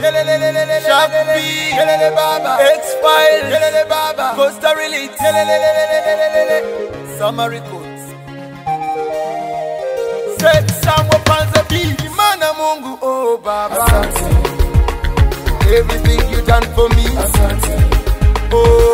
Shopee, X-Files, Costa Relate, Summer Records. Set some weapons a beat, Mana Mungu, oh Baba. Everything you done for me, oh